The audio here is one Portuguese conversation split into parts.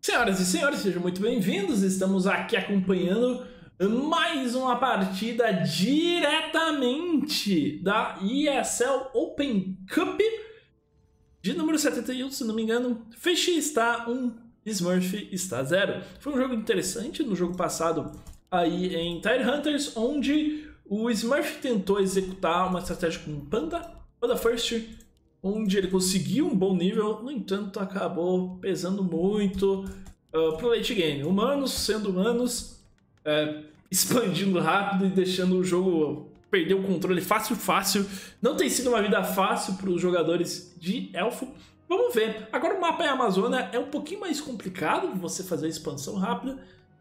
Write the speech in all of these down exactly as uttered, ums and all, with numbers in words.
Senhoras e senhores, sejam muito bem-vindos. Estamos aqui acompanhando mais uma partida diretamente da E S L Open Cup de número setenta e um, se não me engano. Fish está um, Smurf está zero. Foi um jogo interessante no jogo passado aí em Tidehunters, onde o Smurf tentou executar uma estratégia com Panda, Panda First, onde ele conseguiu um bom nível, no entanto acabou pesando muito uh, pro late game. Humanos sendo humanos, uh, expandindo rápido e deixando o jogo perder o controle fácil, fácil. Não tem sido uma vida fácil para os jogadores de Elfo. Vamos ver. Agora o mapa em Amazônia é um pouquinho mais complicado você fazer a expansão rápida,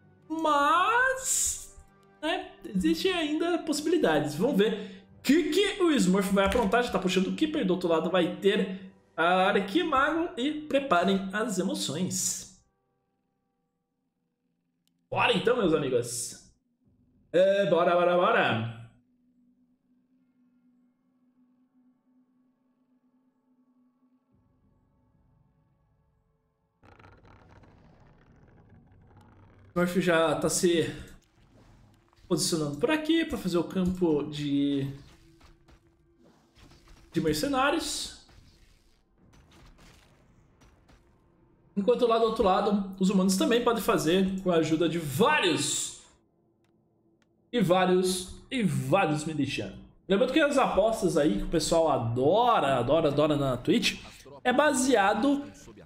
mas né, existe ainda possibilidades. Vamos ver o que, que o Smurf vai aprontar. Já tá puxando o Keeper, do outro lado vai ter a Arquimago e preparem as emoções. Bora então, meus amigos. É, bora, bora, bora. O Smurf já tá se posicionando por aqui para fazer o campo de, de mercenários. Enquanto lá do outro lado, os humanos também podem fazer com a ajuda de vários e vários e vários milicianos. Lembrando que as apostas aí que o pessoal adora, adora, adora na Twitch é baseado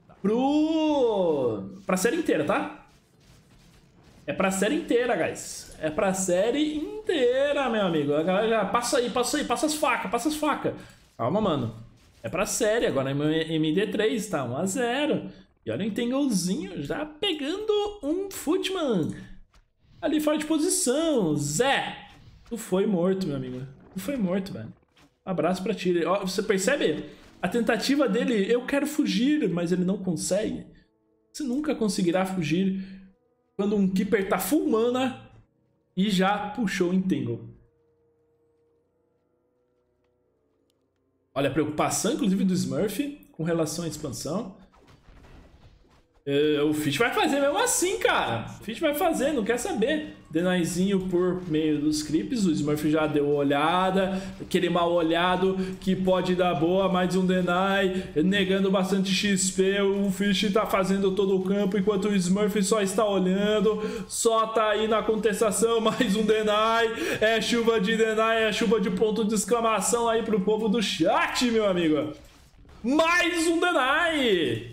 pro pra série inteira, tá? É pra série inteira, guys. É pra série inteira, meu amigo. A galera já passa aí, passa aí, passa as facas, passa as facas. Calma, mano. É pra série. Agora M D três tá um a zero. E olha o Entanglezinho já pegando um Footman ali fora de posição. Zé, tu foi morto, meu amigo. Tu foi morto, velho. Abraço pra ti. Ó, você percebe? A tentativa dele, eu quero fugir, mas ele não consegue. Você nunca conseguirá fugir quando um Keeper tá full mana e já puxou o Entangle. Olha a preocupação, inclusive, do Smurf com relação à expansão. Uh, o Fish vai fazer mesmo assim, cara. O Fish vai fazer, não quer saber. Denyzinho por meio dos creeps. O Smurf já deu uma olhada. Aquele mal olhado que pode dar boa. Mais um Deny, negando bastante X P. O Fish tá fazendo todo o campo, enquanto o Smurf só está olhando. Só tá aí na contestação. Mais um Deny. É chuva de Deny, é chuva de ponto de exclamação aí pro povo do chat, meu amigo. Mais um Deny.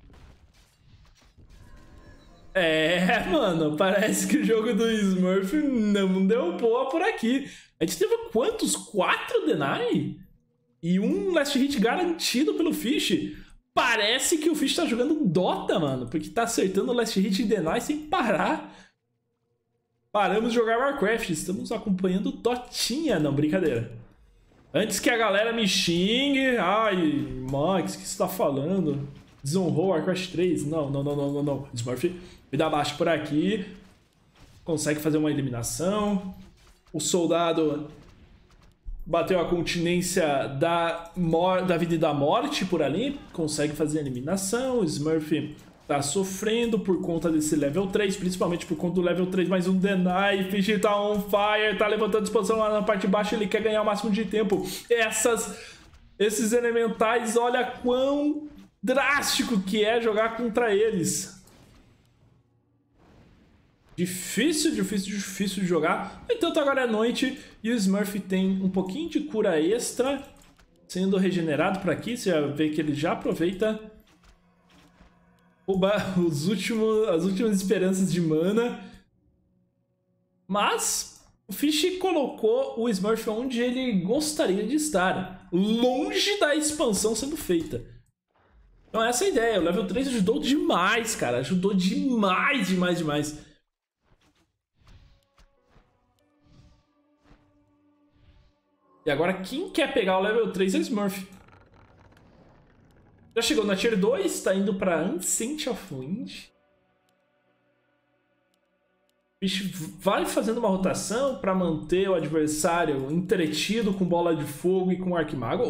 É, mano, parece que o jogo do Smurf não deu boa por aqui. A gente teve quantos? Quatro Deny? E um last hit garantido pelo Fish. Parece que o Fish tá jogando Dota, mano, porque tá acertando o last hit e Deny sem parar. Paramos de jogar Warcraft, estamos acompanhando Dotinha. Não, brincadeira. Antes que a galera me xingue. Ai, Max, o que você tá falando? Desonrou Warcraft três? Não, não, não, não, não, não. Smurf me dá baixo por aqui. Consegue fazer uma eliminação. O soldado bateu a continência da, da vida e da morte por ali. Consegue fazer a eliminação. O Smurf tá sofrendo por conta desse level três. Principalmente por conta do level três. Mais um Deny. Fish tá on fire. Tá levantando expansão lá na parte de baixo. Ele quer ganhar o máximo de tempo. Essas, esses elementais, olha quão drástico que é jogar contra eles. Difícil, difícil, difícil de jogar. No entanto, agora é noite e o Smurf tem um pouquinho de cura extra sendo regenerado por aqui. Você já vê que ele já aproveita os últimos, as últimas esperanças de mana. Mas o Fish colocou o Smurf onde ele gostaria de estar, longe da expansão sendo feita. Então essa é a ideia. O level três ajudou demais, cara. Ajudou demais, demais, demais. E agora quem quer pegar o level três é o Smurf. Já chegou na tier dois, tá indo pra Ancient of Wind. Fish vai fazendo uma rotação para manter o adversário entretido com bola de fogo e com arquimago.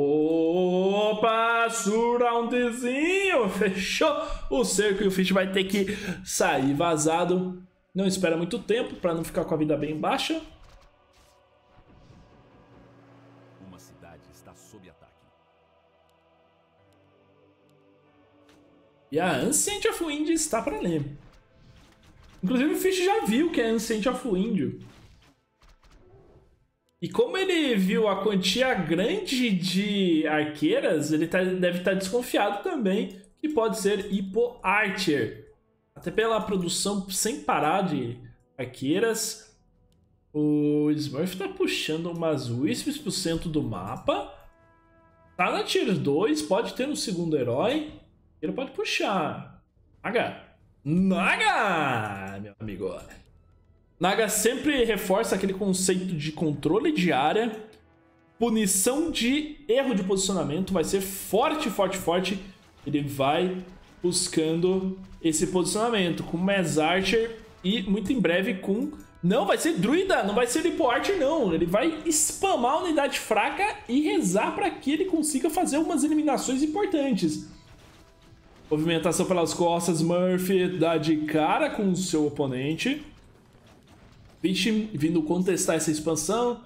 Opa, surroundzinho, fechou o cerco e o Fish vai ter que sair vazado. Não espera muito tempo para não ficar com a vida bem baixa. Uma cidade está sob ataque. E a Ancient of Wind está para ler. Inclusive o Fish já viu que é Ancient of Wind. E como ele viu a quantia grande de arqueiras, ele tá, deve estar desconfiado também que pode ser Hippo Archer. Até pela produção sem parar de arqueiras. O Smurf tá puxando umas Wisps pro centro do mapa. Tá na Tier dois, pode ter no segundo herói. Ele pode puxar. Naga. Naga, meu amigo. Naga sempre reforça aquele conceito de controle de área. Punição de erro de posicionamento. Vai ser forte, forte, forte. Ele vai buscando esse posicionamento com Mass Archer e muito em breve com... Não, vai ser Druida, não vai ser Hippo Archer não. Ele vai spamar a unidade fraca e rezar para que ele consiga fazer umas eliminações importantes. Movimentação pelas costas, Murphy dá de cara com o seu oponente. Fish vindo contestar essa expansão.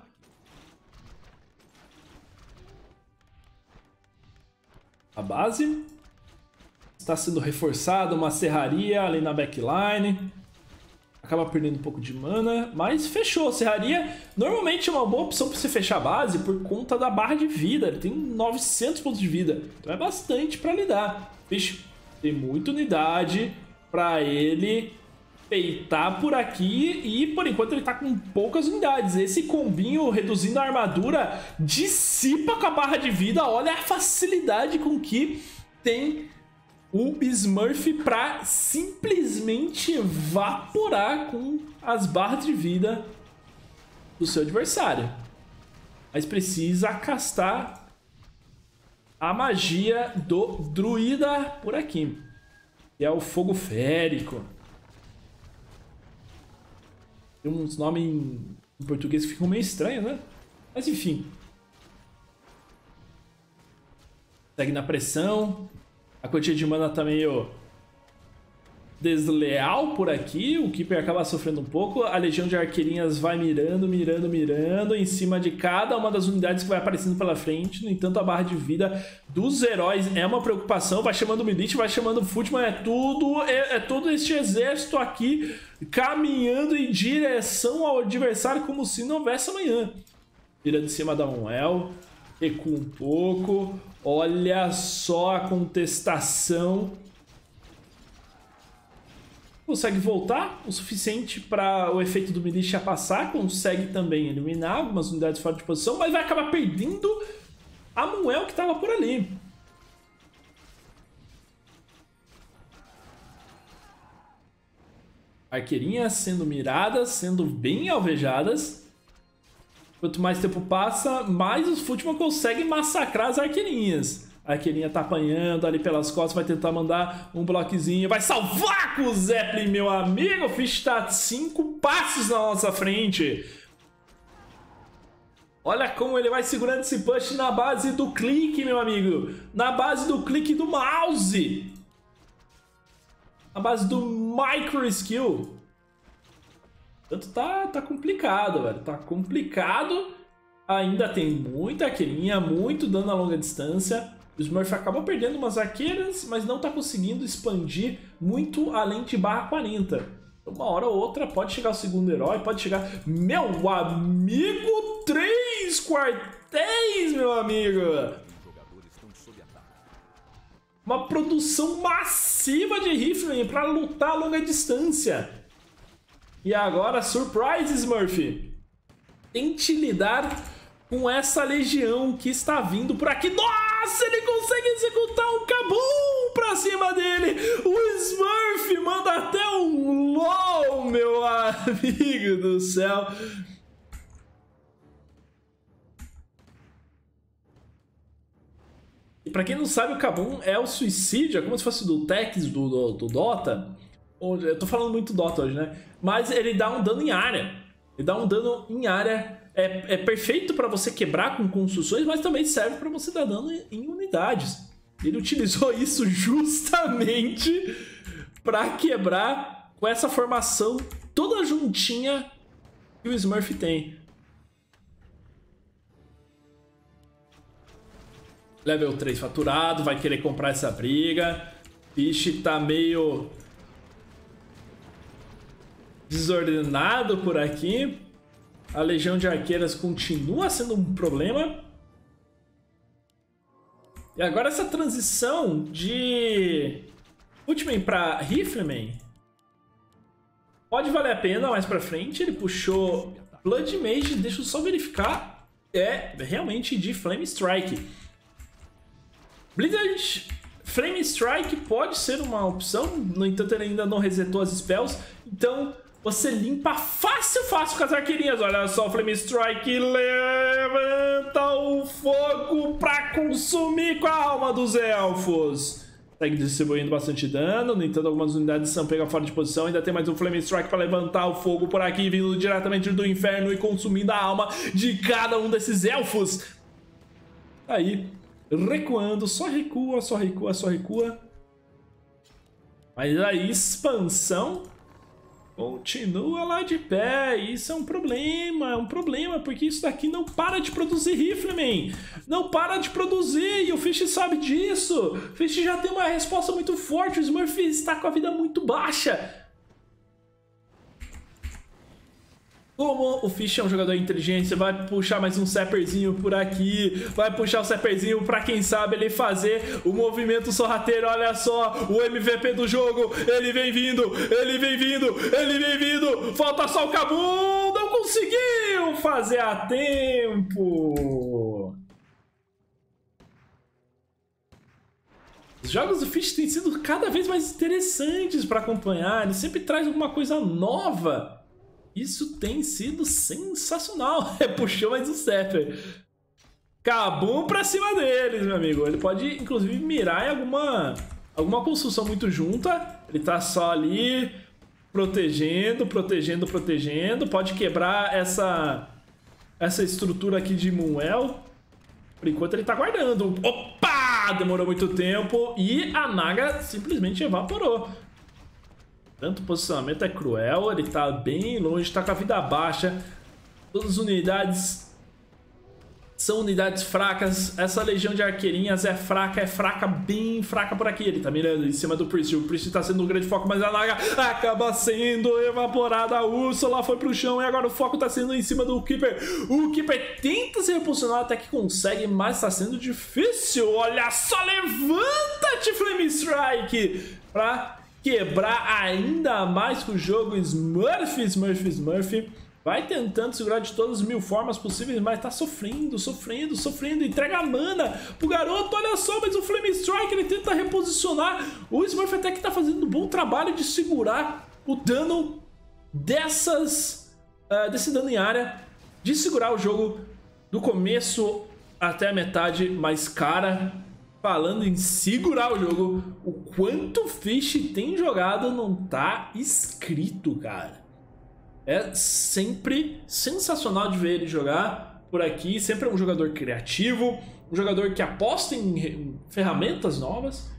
A base está sendo reforçada, uma serraria ali na backline. Acaba perdendo um pouco de mana, mas fechou. Serraria normalmente é uma boa opção para você fechar a base por conta da barra de vida. Ele tem novecentos pontos de vida, então é bastante para lidar. Fish tem muita unidade para ele peitar por aqui e por enquanto ele tá com poucas unidades. Esse combinho reduzindo a armadura dissipa com a barra de vida. Olha a facilidade com que tem o Smurf para simplesmente evaporar com as barras de vida do seu adversário. Mas precisa castar a magia do druida por aqui, que é o fogo férico. Tem uns nomes em português que ficam meio estranhos, né? Mas enfim. Segue na pressão. A quantia de mana tá meio desleal por aqui. O Keeper acaba sofrendo um pouco. A legião de arqueirinhas vai mirando, mirando, mirando em cima de cada uma das unidades que vai aparecendo pela frente. No entanto, a barra de vida dos heróis é uma preocupação. Vai chamando o Milite, vai chamando o Footman. É tudo, é, é todo este exército aqui caminhando em direção ao adversário como se não houvesse amanhã. Virando em cima da Moel. Recua um pouco. Olha só a contestação. Consegue voltar o suficiente para o efeito do Militia passar. Consegue também eliminar algumas unidades fora de posição, mas vai acabar perdendo a Moel que estava por ali. Arqueirinhas sendo miradas, sendo bem alvejadas. Quanto mais tempo passa, mais os Footman conseguem massacrar as arqueirinhas. A arqueirinha tá apanhando ali pelas costas, vai tentar mandar um bloquezinho. Vai salvar com o Zeppelin, meu amigo. O Fish tá cinco passos na nossa frente. Olha como ele vai segurando esse push na base do clique, meu amigo. Na base do clique do mouse. Na base do micro skill. Tanto tá, tá complicado, velho. Tá complicado. Ainda tem muita arqueirinha, muito dano a longa distância. O Smurf acabou perdendo umas arqueiras, mas não tá conseguindo expandir muito além de barra quarenta. Uma hora ou outra pode chegar o segundo herói, pode chegar... Meu amigo, três quartéis, meu amigo! Uma produção massiva de rifle para lutar a longa distância. E agora, surprise, Smurf. Tente lidar com essa legião que está vindo por aqui. Nossa, ele consegue executar um Kabum pra cima dele. O Smurf manda até um LOL, meu amigo do céu. E pra quem não sabe, o Kabum é o suicídio, é como se fosse do Tex, do, do, do Dota. Eu tô falando muito Dota hoje, né? Mas ele dá um dano em área. Ele dá um dano em área. É, é perfeito para você quebrar com construções, mas também serve para você dar dano em, em unidades. Ele utilizou isso justamente para quebrar com essa formação toda juntinha que o Smurf tem. Level três faturado, vai querer comprar essa briga. Fish tá meio desordenado por aqui. A legião de arqueiras continua sendo um problema. E agora essa transição de Footman para Rifleman pode valer a pena mais pra frente. Ele puxou Blood Mage, deixa eu só verificar. É realmente de Flame Strike. Blizzard Flame Strike pode ser uma opção, no entanto ele ainda não resetou as spells, então você limpa fácil, fácil com as arqueirinhas. Olha só, o Flame Strike levanta o fogo pra consumir com a alma dos elfos. Segue distribuindo bastante dano, no entanto algumas unidades são pegas fora de posição. Ainda tem mais um Flame Strike para levantar o fogo por aqui, vindo diretamente do inferno e consumindo a alma de cada um desses elfos. Aí, recuando, só recua, só recua, só recua. Mas a expansão continua lá de pé. Isso é um problema, é um problema, porque isso daqui não para de produzir Rifleman. Não para de produzir, e o Fish sabe disso. O Fish já tem uma resposta muito forte, o Smurf está com a vida muito baixa. Como o Fish é um jogador inteligente, você vai puxar mais um Sapperzinho por aqui, vai puxar o Sapperzinho pra quem sabe ele fazer o movimento sorrateiro. Olha só, o M V P do jogo, ele vem vindo, ele vem vindo, ele vem vindo, falta só o Kabum, não conseguiu fazer a tempo. Os jogos do Fish têm sido cada vez mais interessantes pra acompanhar, ele sempre traz alguma coisa nova. Isso tem sido sensacional. Puxou mais um Sapper. Kabum pra cima deles, meu amigo. Ele pode, inclusive, mirar em alguma, alguma construção muito junta. Ele tá só ali, protegendo, protegendo, protegendo. Pode quebrar essa, essa estrutura aqui de Moonwell. Por enquanto ele tá guardando. Opa! Demorou muito tempo. E a Naga simplesmente evaporou. Tanto o posicionamento é cruel, ele tá bem longe, tá com a vida baixa. Todas as unidades são unidades fracas. Essa legião de arqueirinhas é fraca, é fraca, bem fraca por aqui. Ele tá mirando em cima do Priest. O Priest tá sendo um grande foco, mas a Naga acaba sendo evaporada. A Úrsula foi pro chão e agora o foco tá sendo em cima do Keeper. O Keeper tenta se reposicionar até que consegue, mas tá sendo difícil. Olha só, levanta-te, Flame Strike! Pra quebrar ainda mais com o jogo. Smurf, Smurf, Smurf vai tentando segurar de todas as mil formas possíveis, mas tá sofrendo, sofrendo, sofrendo. Entrega a mana pro garoto, olha só, mas o Flame Strike ele tenta reposicionar. O Smurf até que tá fazendo um bom trabalho de segurar o dano dessas, uh, desse dano em área, de segurar o jogo do começo até a metade, mas cara, falando em segurar o jogo, o quanto o Fish tem jogado não tá escrito, cara. É sempre sensacional de ver ele jogar por aqui. Sempre é um jogador criativo, um jogador que aposta em ferramentas novas.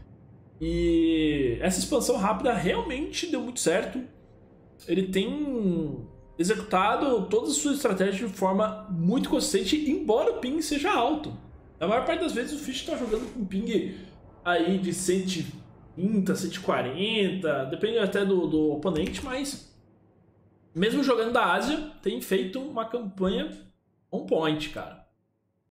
E essa expansão rápida realmente deu muito certo. Ele tem executado todas as suas estratégias de forma muito consistente, embora o ping seja alto. Na maior parte das vezes o Fish tá jogando com ping aí de cento e trinta, cento e quarenta, depende até do, do oponente, mas mesmo jogando da Ásia, tem feito uma campanha on point, cara.